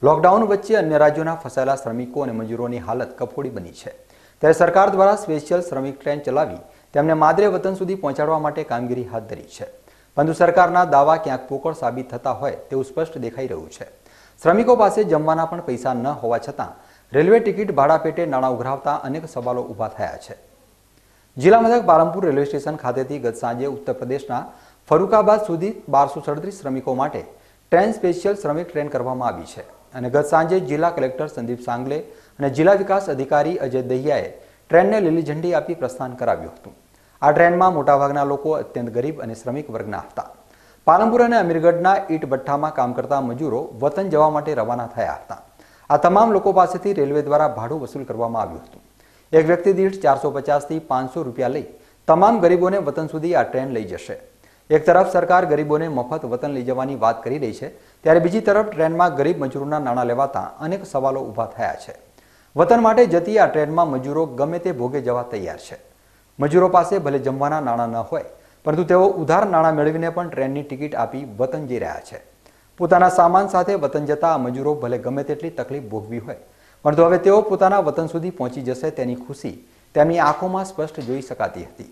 Lockdown वच्चे अन्य राज्यों फसायेला श्रमिकों और मजूरों की हालत कफोड़ी बनी है। त्यारे सरकार द्वारा स्पेशियल श्रमिक ट्रेन चलावी तेमने मादरे वतन सुधी पहोंचाडवा माटे कामगीरी हाथ धरी है, परंतु सरकारना दावा क्यांक पोकळ साबित थता होय तेवुं स्पष्ट देखाई रह्युं छे। श्रमिकों पासे जमवाना पण पैसा न होवा छतां रेलवे टिकिट भाड़ा पेटे नाणां उघरावता अनेक सवालों ऊभा थया छे। जिला मथक पालनपुर रेलवे स्टेशन खातेथी गत सांजे उत्तर प्रदेशना फरुखाबाद सुधी 1237 श्रमिकों माटे ट्रेन स्पेशियल श्रमिक ट्रेन करवामां आवी छे अने गत सांजे जिला कलेक्टर संदीप सांगले अने जिला विकास अधिकारी अजय दहियाए ट्रेन ने लीली झंडी आपी प्रस्थान कराव्युं हतुं। आ ट्रेन में मोटाभागना लोको अत्यंत गरीब और श्रमिक वर्गना हता। पालनपुर और अमीरगढ़ना ईट भट्ठा में काम करता मजूरों वतन जवा माटे रवाना थया हता। आ तमाम लोको पासेथी रेलवे द्वारा भाड़ुं वसूल करवामां आव्युं हतुं। एक व्यक्ति दीठ 450 થી 500 रुपया लई तमाम गरीबों ने वतन सुधी आ ट्रेन लई जशे। एक तरफ सरकार गरीबों ने मफत वतन लई जवानी बात करी रही है, त्यारे बीजी तरफ ट्रेन में गरीब मजूरोना नाणां लेवाता अनेक सवालों ऊभा थया छे। वतन माटे जती आ ट्रेन में मजूरो गमे ते भोगे जवा तैयार छे। मजूरों पासे भले जमवाना नाणां न होय, परंतु तेओ उधार नाणां मेळवीने पण ट्रेननी टिकिट आपी वतन जई रह्या छे। पोताना सामान साथे वतन जता मजूरो भले गमे तेटली तकलीफ भोगवी होय, परंतु हवे तेओ पोताना वतन सुधी पहोंची जशे तेनी खुशी तेमनी आंखोमां स्पष्ट जोई शकाती हती।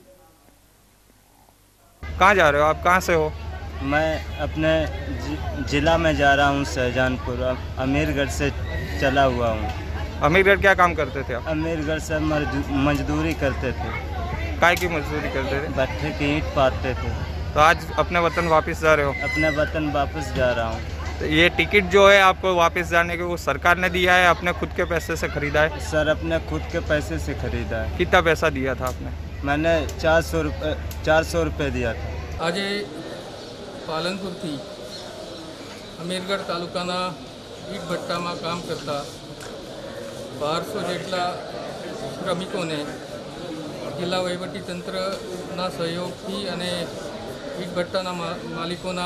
कहाँ जा रहे हो आप? कहाँ से हो? मैं अपने जिला में जा रहा हूँ, शाहजहानपुर। अमीरगढ़ से चला हुआ हूँ। अमीरगढ़ क्या काम करते थे आप? अमीरगढ़ से मजदूरी करते थे। काय की मजदूरी करते थे? भट्ठे की ईंट पाते थे। तो आज अपने वतन वापस जा रहे हो? अपने वतन वापस जा रहा हूँ। तो ये टिकट जो है आपको वापस जाने के वो सरकार ने दिया है, अपने खुद के पैसे से खरीदा है? सर, अपने खुद के पैसे से खरीदा है। कितना पैसा दिया था आपने? मैंने 400 रुपये दिया था। आज पालनपुर थी अमीरगढ़ तालुकाना ईट भट्टा में काम करता 1200 जेटला श्रमिकों ने जिला वहीवटी तंत्रना सहयोगथी अने ईट भट्टाना मालिकोना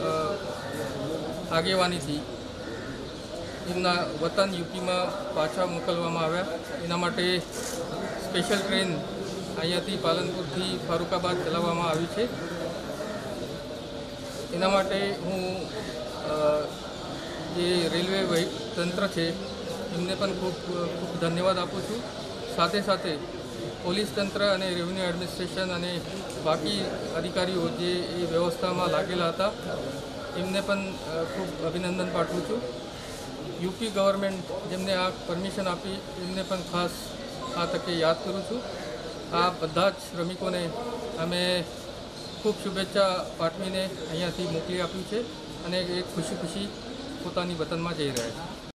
आगेवानीथी एमना वतन यूपी में पाछा मोकलवामां आव्या। एना माटे स्पेशल ट्रेन अहींयाथी पालनपुरथी फारुखाबाद चलाववामां आवी छे। एना माटे हूँ जे रेलवे तंत्र है एमने पण खूब खूब धन्यवाद आपू छूँ। साथे साथे पोलीस तंत्र अने रेवन्यू एडमिनिस्ट्रेशन अने बाकी अधिकारीओ जे व्यवस्था में लागेला हता एमने पण खूब अभिनंदन पाठवुं छूँ। यूपी गवर्नमेंट जेमने आ परमिशन आपी एमने पण खास आ तके याद करूँ छूँ। आ बधा ज श्रमिकोने अमे खूब शुभेच्छा पाठवीने अहींयाथी मोकली आप्युं छे अने एक खुशी खुशी पोतानी वतन में जई रह्या छे।